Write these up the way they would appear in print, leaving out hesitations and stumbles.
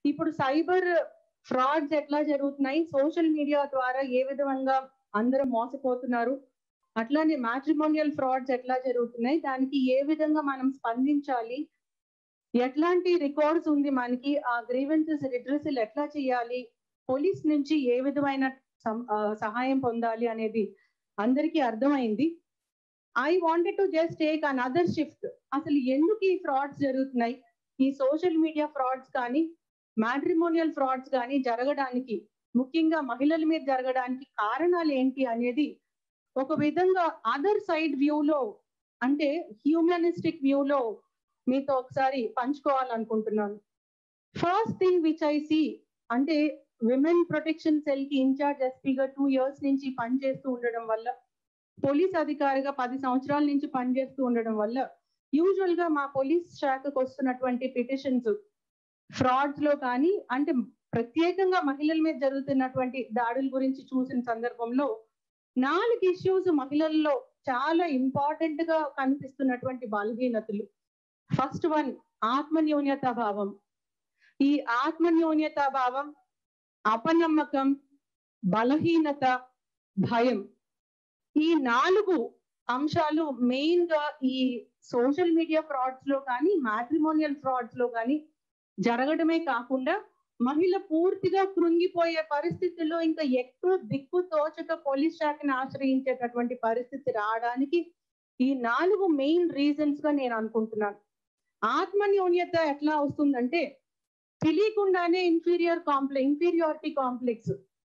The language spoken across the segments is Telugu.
ఇప్పుడు సైబర్ ఫ్రాడ్స్ ఎట్లా జరుగుతున్నాయి, సోషల్ మీడియా ద్వారా ఏ విధంగా అందరూ మోసపోతున్నారు, అట్లానే మ్యాట్రిమోనియల్ ఫ్రాడ్స్ ఎట్లా జరుగుతున్నాయి, దానికి ఏ విధంగా మనం స్పందించాలి, ఎట్లాంటి రికార్డ్స్ ఉంది మనకి, ఆ గ్రీవెన్సెస్ రిడ్రెసల్ ఎట్లా చేయాలి, పోలీస్ నుంచి ఏ విధమైన సహాయం పొందాలి అనేది అందరికీ అర్థమైంది. I wanted to just take another shift. అసలు ఎందుకు ఈ ఫ్రాడ్స్ జరుగుతున్నాయి, ఈ సోషల్ మీడియా ఫ్రాడ్స్ కానీ మ్యాట్రిమోనియల్ ఫ్రాడ్స్ కానీ జరగడానికి, ముఖ్యంగా మహిళల మీద జరగడానికి కారణాలు ఏంటి అనేది ఒక విధంగా అదర్ సైడ్ వ్యూలో, అంటే హ్యూమనిస్టిక్ వ్యూలో మీతో ఒకసారి పంచుకోవాలనుకుంటున్నాను. First thing which I see, అంటే విమెన్ ప్రొటెక్షన్ సెల్ కి ఇన్ఛార్జ్ ఎస్పీగా 2 years నుంచి పనిచేస్తూ ఉండడం వల్ల, పోలీస్ అధికారిగా 10 సంవత్సరాల నుంచి పనిచేస్తూ ఉండడం వల్ల, యూజువల్ గా మా పోలీస్ శాఖకు వస్తున్నటువంటి పిటిషన్స్ ఫ్రాడ్స్ లో కానీ, అంటే ప్రత్యేకంగా మహిళల మీద జరుగుతున్నటువంటి దాడుల గురించి చూసిన సందర్భంలో 4 ఇష్యూస్ మహిళల్లో చాలా ఇంపార్టెంట్ గా కనిపిస్తున్నటువంటి బలహీనతలు. ఫస్ట్ వన్, ఆత్మన్యూన్యతా భావం. ఈ ఆత్మన్యూన్యతా భావం, అపనమ్మకం, బలహీనత, భయం, ఈ 4 అంశాలు మెయిన్ గా ఈ సోషల్ మీడియా ఫ్రాడ్స్ లో కానీ మ్యాట్రిమోనియల్ ఫ్రాడ్స్ లో కానీ జరగడమే కాకుండా, మహిళ పూర్తిగా కృంగిపోయే పరిస్థితుల్లో ఇంకా ఎక్కువ దిక్కు తోచక పోలీస్ శాఖను ఆశ్రయించేటటువంటి పరిస్థితి రావడానికి ఈ 4 మెయిన్ రీజన్స్ గా నేను అనుకుంటున్నాను. ఆత్మన్యూన్యత ఎట్లా వస్తుందంటే, తెలియకుండానే ఇన్ఫీరియారిటీ కాంప్లెక్స్.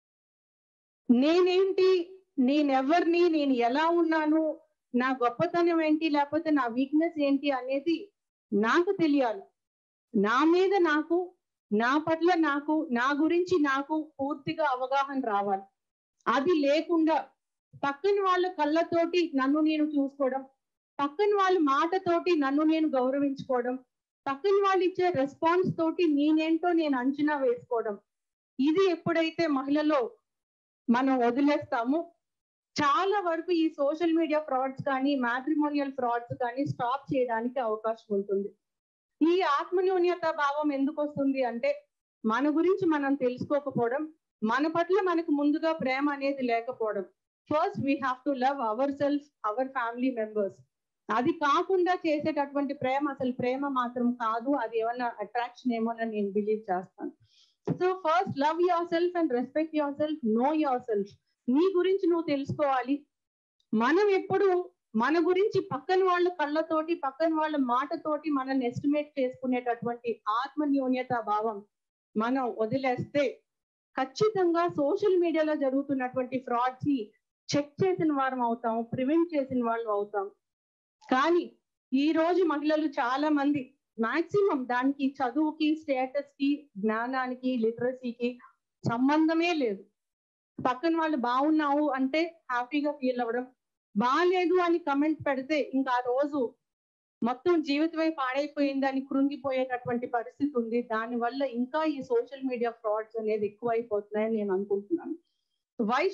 నేనేంటి, నేనెవరిని, నేను ఎలా ఉన్నాను, నా గొప్పతనం ఏంటి, లేకపోతే నా వీక్నెస్ ఏంటి అనేది నాకు తెలియాలి. నా మీద నాకు, నా పట్ల నాకు, నా గురించి నాకు పూర్తిగా అవగాహన రావాలి. అది లేకుండా పక్కన వాళ్ళ కళ్ళతోటి నన్ను నేను చూసుకోవడం, పక్కన వాళ్ళ మాటతోటి నన్ను నేను గౌరవించుకోవడం, పక్కన వాళ్ళు ఇచ్చే రెస్పాన్స్ తోటి నేనేంటో నేను అంచనా వేసుకోవడం, ఇది ఎప్పుడైతే మహిళలో మనం వదిలేస్తామో చాలా వరకు ఈ సోషల్ మీడియా ఫ్రాడ్స్ కానీ మ్యాట్రిమోనియల్ ఫ్రాడ్స్ కానీ స్టాప్ చేయడానికి అవకాశం ఉంటుంది. ఈ ఆత్మన్యూన్యత భావం ఎందుకు వస్తుంది అంటే, మన గురించి మనం తెలుసుకోకపోవడం, మన పట్ల మనకు ముందుగా ప్రేమ అనేది లేకపోవడం. First we have to love our self, our family members. అది కాకుండా చేసేటటువంటి ప్రేమ అసలు ప్రేమ మాత్రం కాదు, అది ఏమన్నా అట్రాక్షన్ ఏమో అని నేను బిలీవ్ చేస్తాను. So first love your self and respect your self, know your self. నీ గురించి నువ్వు తెలుసుకోవాలి. మనం ఎప్పుడు మన గురించి పక్కన వాళ్ళ కళ్ళతోటి, పక్కన వాళ్ళ మాటతోటి మనల్ని ఎస్టిమేట్ చేసుకునేటటువంటి ఆత్మన్యూన్యత భావం మనం వదిలేస్తే ఖచ్చితంగా సోషల్ మీడియాలో జరుగుతున్నటువంటి ఫ్రాడ్స్ ని చెక్ చేసిన వారం అవుతాం, ప్రివెంట్ చేసిన వాళ్ళు అవుతాం. కానీ ఈ రోజు మహిళలు చాలా మంది మాక్సిమం దానికి చదువుకి, స్టేటస్ కి, జ్ఞానానికి, లిటరసీకి సంబంధమే లేదు. పక్కన వాళ్ళు బాగున్నావు అంటే హ్యాపీగా ఫీల్ అవ్వడం, బాగాలేదు అని కమెంట్ పెడితే ఇంకా ఆ రోజు మొత్తం జీవితమే పాడైపోయిందని కృంగిపోయేటటువంటి పరిస్థితి ఉంది. దానివల్ల ఇంకా ఈ సోషల్ మీడియా ఫ్రాడ్స్ అనేది ఎక్కువైపోతున్నాయని నేను అనుకుంటున్నాను. Why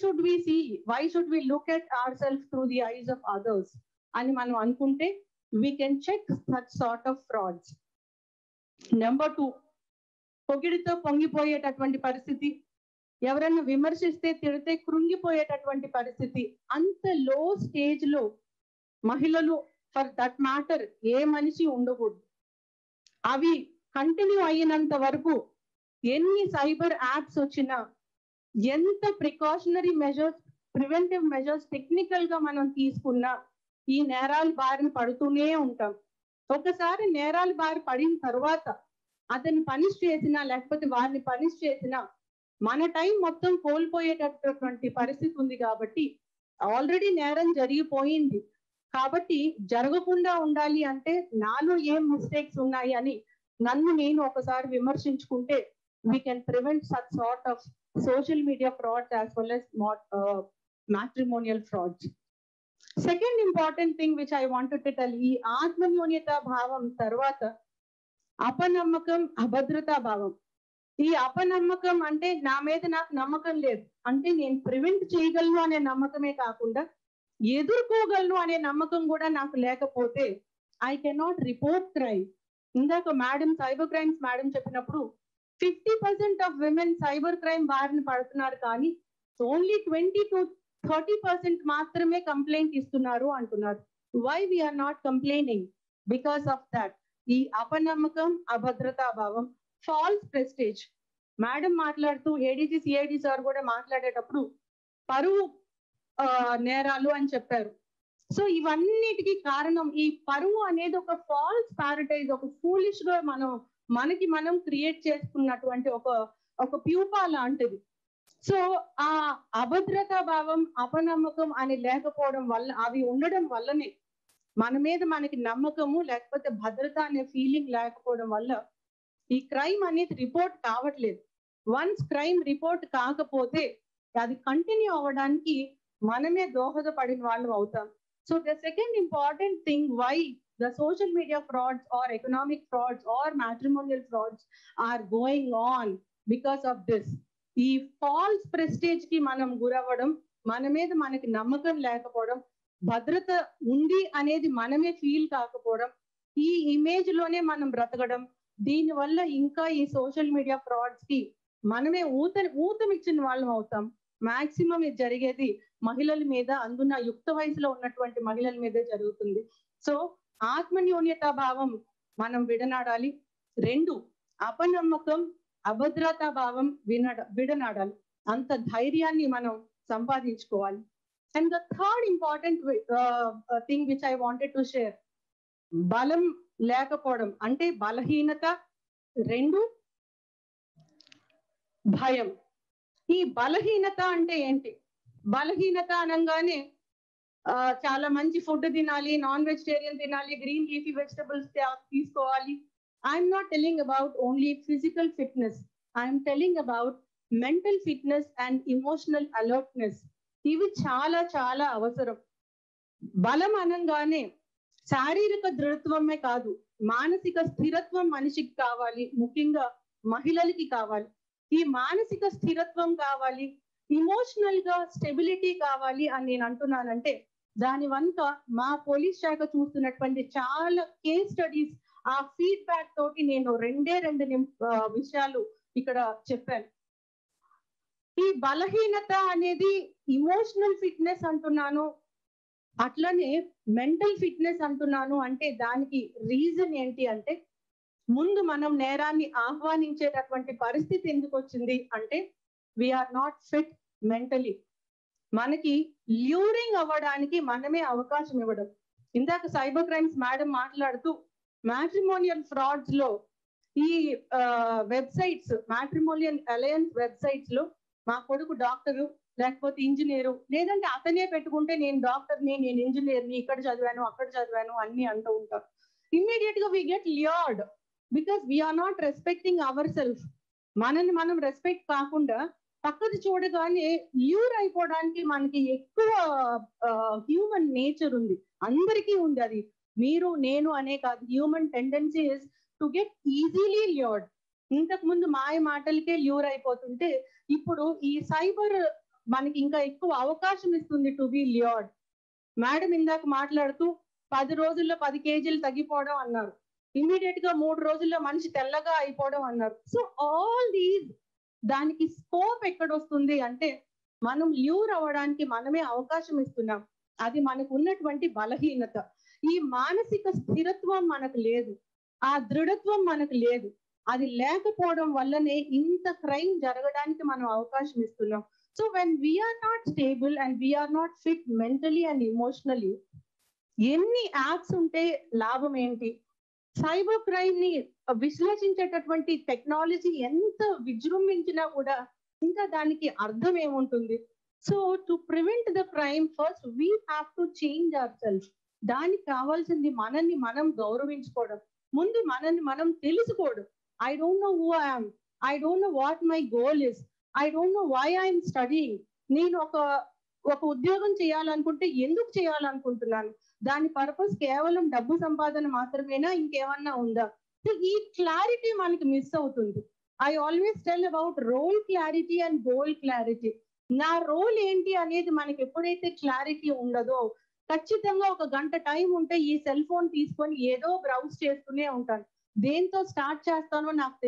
should we look at our self through the eyes of others అని మనం అనుకుంటే we can check such sort of frauds. Number 2, పొగిడితో పొంగిపోయేటటువంటి పరిస్థితి, ఎవరైనా విమర్శిస్తే, తిడితే కృంగిపోయేటటువంటి పరిస్థితి. అంత లో స్టేజ్ లో మహిళలు, ఫర్ దట్ మ్యాటర్ ఏ మనిషి ఉండకూడదు. అవి కంటిన్యూ అయినంత వరకు ఎన్ని సైబర్ యాప్స్ వచ్చినా, ఎంత precautionary measures, preventive measures technical గా మనం తీసుకున్నా ఈ నేరాల బారిన పడుతూనే ఉంటాం. ఒకసారి నేరాల బారి పడిన తర్వాత అతన్ని పనిష్ చేసినా, లేకపోతే వారిని పనిష్ చేసినా మన టైం మొత్తం కోల్పోయేటటువంటి పరిస్థితి ఉంది. కాబట్టి ఆల్రెడీ నేరం జరిగిపోయింది కాబట్టి జరగకుండా ఉండాలి అంటే నాలో ఏం మిస్టేక్స్ ఉన్నాయి అని నన్ను నేను ఒకసారి విమర్శించుకుంటే we can prevent such sort of social media frauds as well as matrimonial frauds. Second important thing which I wanted to tell, ఈ ఆత్మన్యూన్యత భావం తర్వాత అపనమ్మకం, అభద్రతా భావం. ఈ అపనమ్మకం అంటే నా మీద నాకు నమ్మకం లేదు అంటే నేను ప్రివెంట్ చేయగలను అనే నమ్మకమే కాకుండా ఎదుర్కోగలను అనే నమ్మకం కూడా నాకు లేకపోతే ఐ కెనాట్ రిపోర్ట్ క్రైమ్. ఇందాక మేడం, సైబర్ క్రైమ్స్ మేడం చెప్పినప్పుడు 50% ఆఫ్ విమెన్ సైబర్ క్రైమ్ బారిన పడుతున్నారు, కానీ ఓన్లీ 20 to 30% మాత్రమే కంప్లైంట్ ఇస్తున్నారు అంటున్నారు. Why we're not complaining? Because of that. ఈ అపనమ్మకం, అభద్రతా భావం, ఫాల్స్ ప్రెస్టేజ్. మేడం మాట్లాడుతూ, ఏడీజీ సిఐడి సార్ కూడా మాట్లాడేటప్పుడు పరువు నేరాలు అని చెప్పారు. సో ఇవన్నిటికీ కారణం ఈ పరువు అనేది ఒక ఫాల్స్ ప్యారడైజ్, ఒక ఫూలిష్ గా మనకి మనం క్రియేట్ చేసుకున్నటువంటి ఒక ప్యూపా లాంటిది. సో ఆ అభద్రతా భావం, అపనమ్మకం అని లేకపోవడం వల్ల, అవి ఉండడం వల్లనే మన మీద మనకి నమ్మకము లేకపోతే భద్రత అనే ఫీలింగ్ లేకపోవడం వల్ల ఈ క్రైమ్ అనేది రిపోర్ట్ కావట్లేదు. వన్స్ క్రైమ్ రిపోర్ట్ కాకపోతే అది కంటిన్యూ అవ్వడానికి మనమే దోహదపడిన వాళ్ళు అవుతాం. So the second important thing why the social media frauds or economic frauds or matrimonial frauds are going on because of this. ఈ ఫాల్స్ ప్రెస్టేజ్ కి మనం గురవ్వడం, మన మీద మనకి నమ్మకం లేకపోవడం, భద్రత ఉంది అనేది మనమే ఫీల్ కాకపోవడం, ఈ ఇమేజ్ లోనే మనం బ్రతకడం, దీని వల్ల ఇంకా ఈ సోషల్ మీడియా ఫ్రాడ్స్ కి మనమే ఊతమిచ్చిన వాళ్ళం అవుతాం. మాక్సిమం ఇది జరిగేది మహిళల మీద, అందున యుక్త వయసులో ఉన్నటువంటి మహిళల మీదే జరుగుతుంది. సో ఆత్మన్యూన్యతా భావం మనం విడనాడాలి. 2, అపనమ్మకం, అభద్రతా భావం విడనాడాలి. అంత ధైర్యాన్ని మనం సంపాదించుకోవాలి. And the third important thing which I wanted to share, బలం లేకపోవడం అంటే బలహీనత. 2, భయం. ఈ బలహీనత అంటే ఏంటి? బలహీనత అనగానే చాలా మంచి ఫుడ్ తినాలి, నాన్ వెజిటేరియన్ తినాలి, గ్రీన్ లీఫీ వెజిటబుల్స్ తీసుకోవాలి. I'm not telling about only physical fitness, I'm telling about mental fitness and emotional alertness. ఇవి చాలా చాలా అవసరం. బలం అనగానే శారీరక దృఢత్వమే కాదు, మానసిక స్థిరత్వం మనిషికి కావాలి, ముఖ్యంగా మహిళలకి కావాలి. ఈ మానసిక స్థిరత్వం కావాలి, ఇమోషనల్ గా స్టెబిలిటీ కావాలి అని నేను అంటున్నానంటే దాని వెనుక మా పోలీస్ శాఖ చూస్తున్నటువంటి చాలా కేస్ స్టడీస్, ఆ ఫీడ్బ్యాక్ తోటి నేను రెండే విషయాలు ఇక్కడ చెప్పాను. ఈ బలహీనత అనేది ఇమోషనల్ ఫిట్నెస్ అంటున్నాను, అట్లనే మెంటల్ ఫిట్నెస్ అంటున్నాను. అంటే దానికి రీజన్ ఏంటి అంటే, ముందు మనం నేరాన్ని ఆహ్వానించేటటువంటి పరిస్థితి ఎందుకు వచ్చింది అంటే వీఆర్ నాట్ ఫిట్ మెంటలీ. మనకి ల్యూరింగ్ అవ్వడానికి మనమే అవకాశం ఇవ్వడం. ఇందాక సైబర్ క్రైమ్స్ మేడం మాట్లాడుతూ మ్యాట్రిమోనియల్ ఫ్రాడ్స్ లో ఈ వెబ్సైట్స్, మ్యాట్రిమోనియల్ అలయన్స్ వెబ్సైట్స్ లో మా కొడుకు డాక్టరు లేకపోతే ఇంజనీరు, లేదంటే అతనే పెట్టుకుంటే నేను డాక్టర్ని, నేను ఇంజనీర్ని, ఇక్కడ చదివాను అక్కడ చదివాను అన్ని అంటూ ఉంటాం. ఇమ్మీడియట్ గా we get lured because we're not respecting our self. మనల్ని మనం రెస్పెక్ట్ కాకుండా పక్కది చూడగానే ల్యూర్ అయిపోవడానికి మనకి ఎక్కువ హ్యూమన్ నేచర్ ఉంది, అందరికీ ఉంది. అది మీరు నేను అనే కాదు, human tendency is to get easily lured. ఇంతకు ముందు మాయ మాటలకే ల్యూర్ అయిపోతుంటే ఇప్పుడు ఈ సైబర్ మనకి ఇంకా ఎక్కువ అవకాశం ఇస్తుంది టు బి ల్యూర్డ్. మేడం ఇందాక మాట్లాడుతూ 10 రోజుల్లో 10 కేజీలు తగ్గిపోవడం అన్నారు, ఇమీడియట్ గా 3 రోజుల్లో మనిషి తెల్లగా అయిపోవడం అన్నారు. సో ఆల్ దీస్, దానికి స్కోప్ ఎక్కడ వస్తుంది అంటే మనం ల్యూర్ అవ్వడానికి మనమే అవకాశం ఇస్తున్నాం. అది మనకు ఉన్నటువంటి బలహీనత. ఈ మానసిక స్థిరత్వం మనకు లేదు, ఆ దృఢత్వం మనకు లేదు. అది లేకపోవడం వల్లనే ఇంత క్రైమ్ జరగడానికి మనం అవకాశం ఇస్తున్నాం. So when we're not stable and we're not fit mentally and emotionally, ఎన్ని యాప్స్ ఉంటే లాభం ఏంటి? సైబర్ క్రైమ్ ని విశ్లేషించేటటువంటి టెక్నాలజీ ఎంత విజృంభించినా కూడా ఇంకా దానికి అర్థం ఏముంటుంది? So to prevent the crime first we have to change our self. దానికి కావాల్సింది మనల్ని మనం గౌరవించుకోవడం, ముందు మనల్ని మనం తెలుసుకోవడం. I don't know who I am, I don't know what my goal is, I don't know why I'm studying. నేను ఒక ఉద్యోగం చేయాలనుకుంటే ఎందుకు చేయాలనుకుంటున్నాను? దాని పర్పస్ కేవలం డబ్బు సంపాదన మాత్రమేనా, ఇంకేమన్నా ఉందా? ఈ క్లారిటీ మనకి మిస్ అవుతుంది. I always tell about role clarity and goal clarity. నా రోల్ ఏంటి అనేది మనకి ఎప్పుడైతే క్లారిటీ ఉండదో, ఖచ్చితంగా 1 గంట టైం ఉంటే ఈ సెల్ ఫోన్ తీసుకొని ఏదో బ్రౌజ్ చేస్తూనే ఉంటాను. దేంతో స్టార్ట్ చేస్తానో నాకు తెలియదు.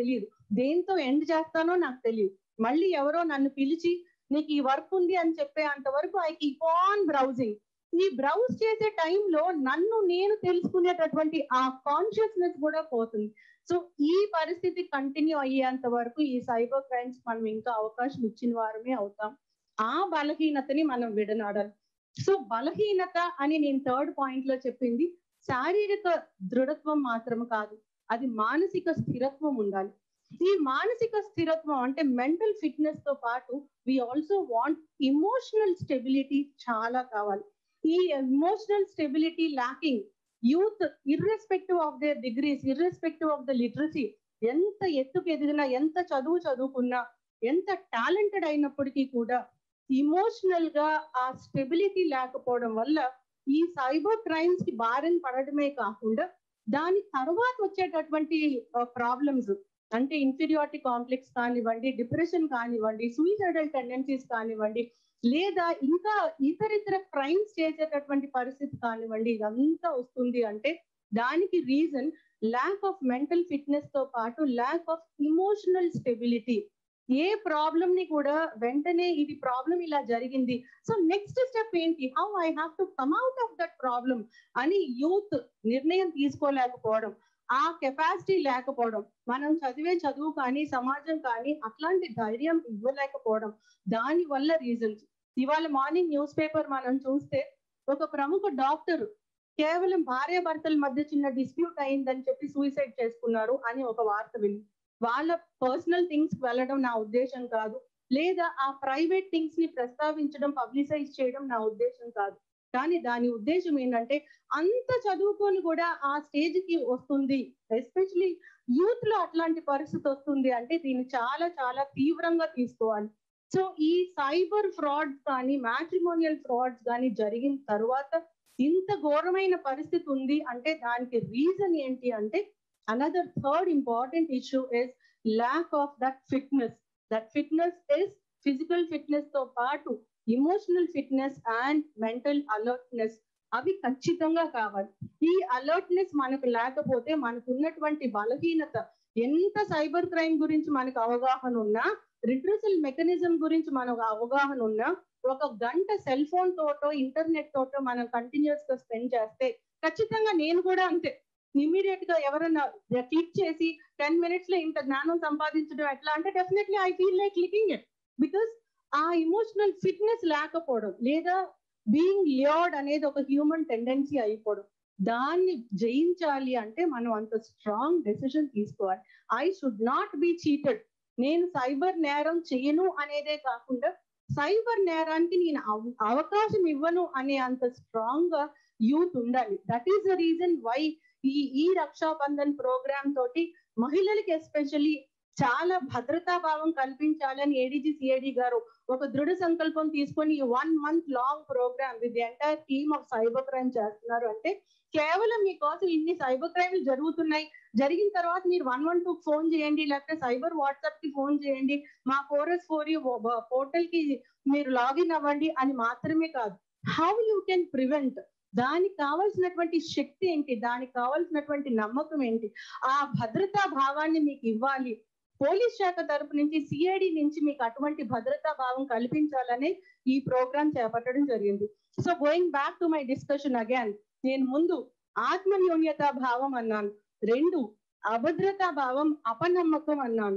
దేంతో ఎండ్ చేస్తానో నాకు తెలియదు. మళ్ళీ ఎవరో నన్ను పిలిచి నీకు ఈ వర్క్ ఉంది అని చెప్పే అంతవరకు ఐ కీప్ ఆన్ బ్రౌజింగ్. ఈ బ్రౌజ్ చేసే టైంలో నన్ను నేను తెలుసుకునేటటువంటి ఆ కాన్షియస్నెస్ కూడా పోతుంది. సో ఈ పరిస్థితి కంటిన్యూ అయ్యేంత వరకు ఈ సైబర్ క్రైమ్స్ మనం ఇంకా అవకాశం ఇచ్చిన వారమే అవుతాం. ఆ బలహీనతని మనం విడనాడాలి. సో బలహీనత అని నేను థర్డ్ పాయింట్ లో చెప్పింది శారీరక దృఢత్వం మాత్రం కాదు, అది మానసిక స్థిరత్వం ఉండాలి. ఈ మానసిక స్థిరత్వం అంటే మెంటల్ ఫిట్నెస్ తో పాటు we also want emotional stability చాలా కావాలి. ఈ emotional stability lacking youth irrespective of their degrees, irrespective of the literacy, ఎంత ఎత్తుకు ఎదిగినా, ఎంత చదువుకున్నా, ఎంత టాలెంటెడ్ అయినప్పటికీ కూడా ఇమోషనల్ గా ఆ స్టెబిలిటీ లేకపోవడం వల్ల ఈ సైబర్ క్రైమ్స్ కి బారిన పడటమే కాకుండా దాని తర్వాత వచ్చేటటువంటి ప్రాబ్లమ్స్ అంటే ఇన్ఫీరియారిటీ కాంప్లెక్స్ కానివ్వండి, డిప్రెషన్ కానివ్వండి, సూసైడల్ టెండెన్సీస్ కానివ్వండి, లేదా ఇంకా ఇతరితర క్రైమ్స్ చేసేటటువంటి పరిస్థితి కానివ్వండి, ఇదంతా వస్తుంది అంటే దానికి reason lack of mental fitness తో పాటు ల్యాక్ ఆఫ్ ఇమోషనల్ స్టెబిలిటీ. ఏ ప్రాబ్లం ని కూడా వెంటనే ఇది ప్రాబ్లం ఇలా జరిగింది, సో నెక్స్ట్ స్టెప్ ఏంటి, how I have to come out of that problem అని యూత్ నిర్ణయం తీసుకోలేకపోవడం, ఆ కెపాసిటీ లేకపోవడం, మనం చదివే చదువు కానీ సమాజం కానీ అట్లాంటి ధైర్యం ఇవ్వలేకపోవడం, దాని వల్ల రీజన్స్. ఇవాళ మార్నింగ్ న్యూస్ పేపర్ మనం చూస్తే ఒక ప్రముఖ డాక్టర్ కేవలం భార్య భర్తల మధ్య చిన్న డిస్ప్యూట్ అయిందని చెప్పి సూసైడ్ చేసుకున్నారు అని ఒక వార్త విని, వాళ్ళ పర్సనల్ థింగ్స్ వెళ్ళడం నా ఉద్దేశం కాదు, లేదా ఆ ప్రైవేట్ థింగ్స్ ని ప్రస్తావించడం, పబ్లిసైజ్ చేయడం నా ఉద్దేశం కాదు. కానీ దాని ఉద్దేశం ఏంటంటే అంత చదువుకొని కూడా ఆ స్టేజ్ కి వస్తుంది, ఎస్పెషలీ యూత్ లో అట్లాంటి పరిస్థితి వస్తుంది అంటే దీన్ని చాలా చాలా తీవ్రంగా తీసుకోవాలి. సో ఈ సైబర్ ఫ్రాడ్స్ కానీ మ్యాట్రిమోనియల్ ఫ్రాడ్స్ కానీ జరిగిన తర్వాత ఇంత ఘోరమైన పరిస్థితి ఉంది అంటే దానికి రీజన్ ఏంటి అంటే another third important issue is lack of that fitness. That fitness is physical fitness తో పాటు emotional fitness and mental alertness. అవి ఖచ్చితంగా కావాలి. ఈ అలర్ట్నెస్ మనకు లేకపోతే మనకు ఉన్నటువంటి బలహీనత, ఎంత సైబర్ క్రైమ్ గురించి మనకు అవగాహన ఉన్నా, రిట్రసల్ మెకానిజం గురించి మనకు అవగాహన ఉన్నా, ఒక గంట సెల్ ఫోన్ తోటో ఇంటర్నెట్ తోటో మనం కంటిన్యూస్ గా స్పెండ్ చేస్తే ఖచ్చితంగా నేను కూడా అంతే ఇమీడియట్ గా ఎవరన్నా క్లిక్ చేసి 10 minutes లో ఇంత జ్ఞానం సంపాదించడం ఎట్లా అంటే definitely I feel like clicking it, because ఆ ఇమోషనల్ ఫిట్నెస్ లేకపోవడం లేదా బీయింగ్ లియర్డ్ అనేది ఒక హ్యూమన్ టెండెన్సీ అయిపోవడం. దాన్ని జయించాలి అంటే మనం అంత స్ట్రాంగ్ డెసిషన్ తీసుకోవాలి. I should not be cheated. నేను సైబర్ నేరం చేయను అనేదే కాకుండా సైబర్ నేరానికి నేను అవకాశం ఇవ్వను అనే అంత స్ట్రాంగ్ గా యూత్ ఉండాలి. That is the reason why ఈ రక్షాబంధన్ ప్రోగ్రామ్ తోటి మహిళలకి ఎస్పెషల్లీ చాలా భద్రతా భావం కల్పించాలని ఏడీజీ సిఐడి గారు ఒక దృఢ సంకల్పం తీసుకొని 1 month long programme with the entire team of cyber crime చేస్తున్నారు. అంటే కేవలం మీకోసం ఇన్ని సైబర్ క్రైమ్లు జరుగుతున్నాయి, జరిగిన తర్వాత మీరు 112 ఫోన్ చేయండి, లేకపోతే సైబర్ వాట్సాప్ కి ఫోన్ చేయండి, మా 4S4U పోర్టల్ కి మీరు లాగిన్ అవ్వండి అని మాత్రమే కాదు, హౌ యూ కెన్ ప్రివెంట్, దానికి కావాల్సినటువంటి శక్తి ఏంటి, దానికి కావాల్సినటువంటి నమ్మకం ఏంటి, ఆ భద్రతా భావాన్ని మీకు ఇవ్వాలి. పోలీస్ శాఖ తరపు నుంచి సిఐడి నుంచి మీకు అటువంటి భద్రతా భావం కల్పించాలని ఈ ప్రోగ్రామ్ చేపట్టడం జరిగింది. So going back to my discussion again, నేను ముందు ఆత్మన్యూన్యతా భావం అన్నాను, 2 అభద్రతా భావం అపనమ్మకం అన్నాను,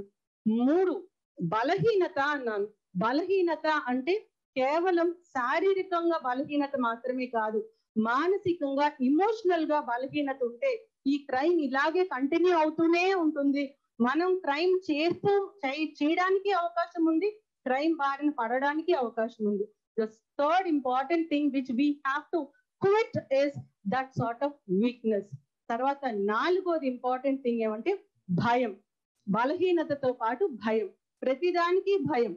3 బలహీనత అన్నాను. బలహీనత అంటే కేవలం శారీరకంగా బలహీనత మాత్రమే కాదు, మానసికంగా ఇమోషనల్ గా బలహీనత ఉంటే ఈ క్రైమ్ ఇలాగే కంటిన్యూ అవుతూనే ఉంటుంది. మనం క్రైమ్ చేయడానికి అవకాశం ఉంది, క్రైమ్ బారిన పడడానికి అవకాశం ఉంది. The third important thing which we have to quit is that sort of weakness. తర్వాత 4వ ఇంపార్టెంట్ థింగ్ ఏమంటే భయం. బలహీనతతో పాటు భయం, ప్రతిదానికి భయం.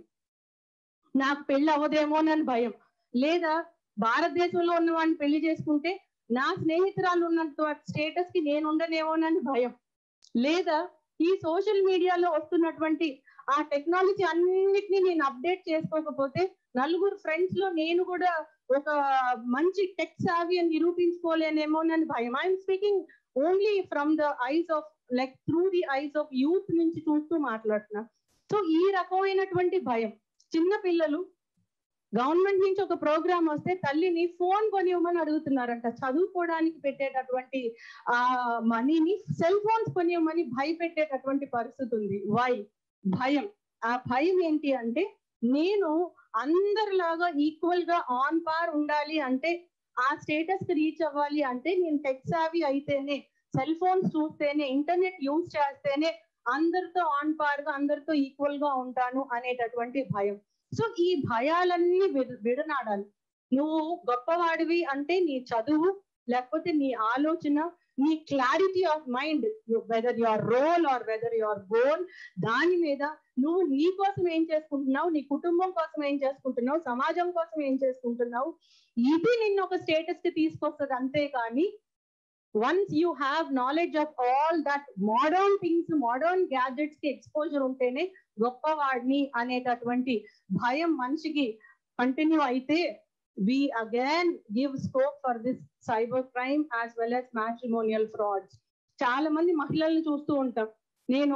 నాకు పెళ్లి అవ్వదేమోనని భయం, లేదా భారతదేశంలో ఉన్న వాడిని పెళ్లి చేసుకుంటే నా స్నేహితురాలు ఉన్నంత స్టేటస్ కి నేను ఉండనేమోనని భయం, లేదా ఈ సోషల్ మీడియాలో వస్తున్నటువంటి ఆ టెక్నాలజీ అన్నిటినీ నేను అప్డేట్ చేసుకోకపోతే నలుగురు ఫ్రెండ్స్ లో నేను కూడా ఒక మంచి టెక్ సావి అని నిరూపించుకోలేనేమోనని భయం. I'm speaking only from the eyes of like through the eyes of youth నుంచి చూస్తూ మాట్లాడుతున్నా. సో ఈ రకమైనటువంటి భయం, చిన్న పిల్లలు గవర్నమెంట్ నుంచి ఒక ప్రోగ్రామ్ వస్తే తల్లిని ఫోన్ కొనివ్వమని అడుగుతున్నారంట. చదువుకోవడానికి పెట్టేటటువంటి ఆ మనీని సెల్ ఫోన్స్ కొనివ్వమని భయపెట్టేటటువంటి పరిస్థితి ఉంది. వై? భయం. ఆ భయం ఏంటి అంటే, నేను అందరిలాగా ఈక్వల్ గా ఆన్ పార్ ఉండాలి అంటే, ఆ స్టేటస్ కి రీచ్ అవ్వాలి అంటే నేను టెక్ సావి అయితేనే, సెల్ ఫోన్స్ చూస్తేనే, ఇంటర్నెట్ యూజ్ చేస్తేనే అందరితో ఆన్ పార్ గా, అందరితో ఈక్వల్ గా ఉంటాను అనేటటువంటి భయం. సో ఈ భయాలన్నీ విడనాడాలి. నువ్వు గొప్పవాడివి అంటే నీ చదువు, లేకపోతే నీ ఆలోచన, నీ clarity of mind, whether your role or whether your goal, దాని మీద నువ్వు నీ కోసం ఏం చేసుకుంటున్నావు, నీ కుటుంబం కోసం ఏం చేసుకుంటున్నావు, సమాజం కోసం ఏం చేసుకుంటున్నావు, ఇది నిన్ను ఒక స్టేటస్ కి తీసుకొస్తుంది. అంతేకాని once you have knowledge of all that modern things, modern gadgets కి ఎక్స్పోజర్ ఉంటేనే గొప్పవాడిని అనేటటువంటి భయం మనిషికి కంటిన్యూ అయితే, we again give scope for this cyber crime as well as matrimonial frauds. చాలా మంది మహిళల్ని చూస్తూ ఉంటాం. నేను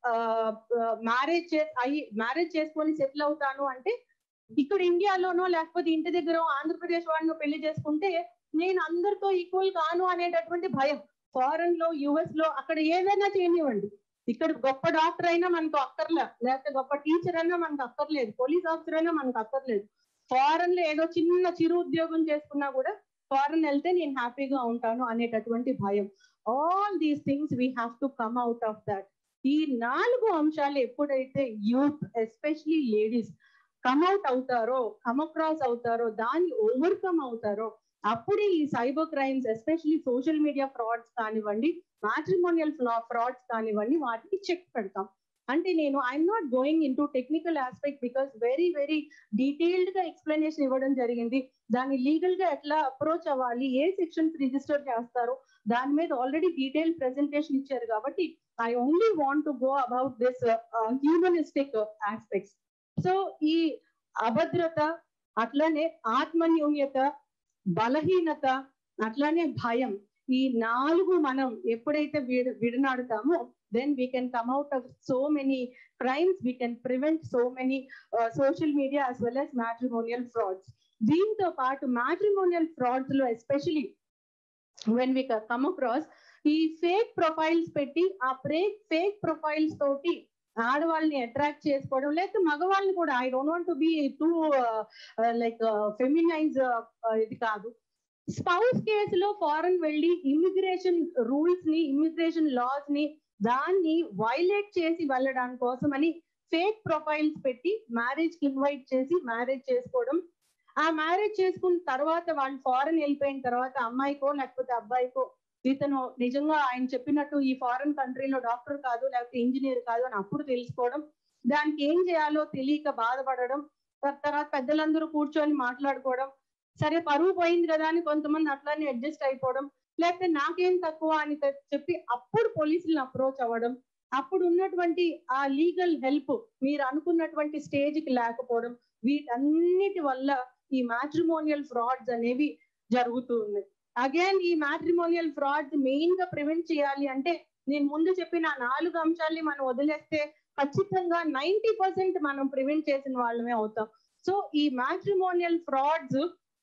మ్యారేజ్ చేసుకొని సెటిల్ అవుతాను అంటే, ఇక్కడ ఇండియాలోనో లేకపోతే ఇంటి దగ్గర ఆంధ్రప్రదేశ్ వాడినో పెళ్లి చేసుకుంటే నేను అందరితో ఈక్వల్ కాను అనేటటువంటి భయం. ఫారెన్ లో, యుఎస్ లో, అక్కడ ఏదైనా చేయనివ్వండి, ఇక్కడ గొప్ప డాక్టర్ అయినా మనకు అక్కర్లే, లేకపోతే గొప్ప టీచర్ అయినా మనకు అక్కర్లేదు, పోలీస్ ఆఫీసర్ అయినా మనకు అక్కర్లేదు. ఫారెన్ లో ఏదో చిన్న చిరు ఉద్యోగం చేసుకున్నా కూడా ఫారెన్ వెళ్తే నేను హ్యాపీగా ఉంటాను అనేటటువంటి భయం. All these things we have to come out of that. ఈ 4 అంశాలు ఎప్పుడైతే youth, especially ladies come out అవుతారో, కమ్ అక్రాస్ అవుతారో, దాన్ని ఓవర్కమ్ అవుతారో, అప్పుడే ఈ cyber crimes, especially social media frauds కానివ్వండి, మ్యాట్రిమోనియల్ ఫ్రాడ్స్ కానివ్వండి, వాటికి చెక్ పెడతాం. అంటే నేను I'm not going into technical aspect because very detailed గా ఎక్స్ప్లెనేషన్ ఇవ్వడం జరిగింది. దాన్ని లీగల్ గా ఎట్లా అప్రోచ్ అవ్వాలి, ఏ సెక్షన్స్ రిజిస్టర్ చేస్తారు, దాని మీద ఆల్రెడీ డీటెయిల్ ప్రెజెంటేషన్ ఇచ్చారు. కాబట్టి I only want to go about this humanistic aspects. So ఈ అభద్రత, అట్లనే ఆత్మన్యూన్యత, బలహీనత, అట్లానే భయం, ఈ 4 మనం ఎప్పుడైతే విడనాడుతామో, then we can come out of so many crimes, we can prevent so many social media as well as matrimonial frauds. దీంతో పాటు matrimonial frauds లో especially when we come across ఈ ఫేక్ ప్రొఫైల్స్ పెట్టి, ఆ ఫేక్ ప్రొఫైల్స్ తోటి ఆడవాళ్ళని అట్రాక్ట్ చేసుకోవడం, లేకపోతే మగవాళ్ళని కూడా, I don't want to be too like feminize, ఇది కాదు. స్పౌస్ కేసులో ఫారెన్ వెళ్ళి ఇమిగ్రేషన్ రూల్స్ ని, ఇమిగ్రేషన్ లాస్ ని, దాన్ని వైలేట్ చేసి వెళ్ళడం కోసమని ఫేక్ ప్రొఫైల్స్ పెట్టి మ్యారేజ్ కి ఇన్వైట్ చేసి మ్యారేజ్ చేసుకోవడం. ఆ మ్యారేజ్ చేసుకున్న తర్వాత వాళ్ళు ఫారెన్ వెళ్ళిపోయిన తర్వాత అమ్మాయికో లేకపోతే అబ్బాయికో ఇతను నిజంగా ఆయన చెప్పినట్టు ఈ ఫారెన్ కంట్రీలో డాక్టర్ కాదు, లేకపోతే ఇంజనీర్ కాదు అని అప్పుడు తెలుసుకోవడం, దానికి ఏం చేయాలో తెలియక బాధపడడం, తర్వాత పెద్దలందరూ కూర్చొని మాట్లాడుకోవడం, సరే పరువు పోయింది కదా అని కొంతమంది అట్లానే అడ్జస్ట్ అయిపోవడం, లేకపోతే నాకేం తక్కువ అని చెప్పి అప్పుడు పోలీసులను అప్రోచ్ అవ్వడం, అప్పుడు ఉన్నటువంటి ఆ లీగల్ హెల్ప్ మీరు అనుకున్నటువంటి స్టేజ్ కి లేకపోవడం, వీటన్నిటి వల్ల ఈ మ్యాట్రిమోనియల్ ఫ్రాడ్స్ అనేవి జరుగుతూ ఉన్నాయి. అగైన్ ఈ మ్యాట్రిమోనియల్ ఫ్రాడ్స్ మెయిన్ గా ప్రివెంట్ చేయాలి అంటే, నేను ముందు చెప్పిన 4 అంశాలని మనం వదిలేస్తే ఖచ్చితంగా 90% మనం ప్రివెంట్ చేసిన వాళ్ళమే అవుతాం. సో ఈ మ్యాట్రిమోనియల్ ఫ్రాడ్స్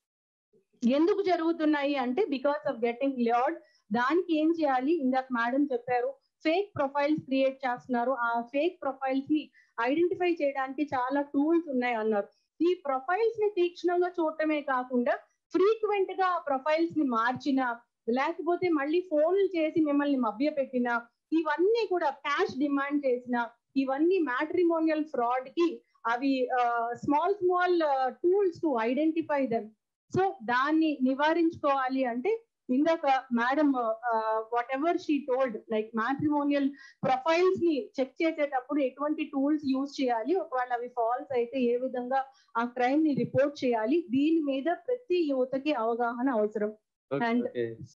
ఎందుకు జరుగుతున్నాయి అంటే, బికాస్ ఆఫ్ గెటింగ్ లర్డ్. దానికి ఏం చేయాలి, ఇందాక మేడం చెప్పారు, ఫేక్ ప్రొఫైల్స్ క్రియేట్ చేస్తున్నారు, ఆ ఫేక్ ప్రొఫైల్స్ ని ఐడెంటిఫై చేయడానికి చాలా టూల్స్ ఉన్నాయి అన్నారు. ఈ ప్రొఫైల్స్ ని తీక్షణంగా చూడటమే కాకుండా ఫ్రీక్వెంట్ గా ఆ ప్రొఫైల్స్ ని మార్చిన, లేకపోతే మళ్ళీ ఫోన్లు చేసి మిమ్మల్ని మభ్య పెట్టిన, ఇవన్నీ కూడా క్యాష్ డిమాండ్ చేసిన, ఇవన్నీ మ్యాట్రిమోనియల్ ఫ్రాడ్ కి అవి small tools to identify them. So దాన్ని నివారించుకోవాలి అంటే, ఇందాక madam whatever she told, like matrimonial profiles ని చెక్ చేసేటప్పుడు ఎటువంటి టూల్స్ యూజ్ చేయాలి, ఒకవేళ అవి ఫాల్స్ అయితే ఏ విధంగా ఆ క్రైమ్ ని రిపోర్ట్ చేయాలి, దీని మీద ప్రతి యువతకి అవగాహన అవసరం. అండ్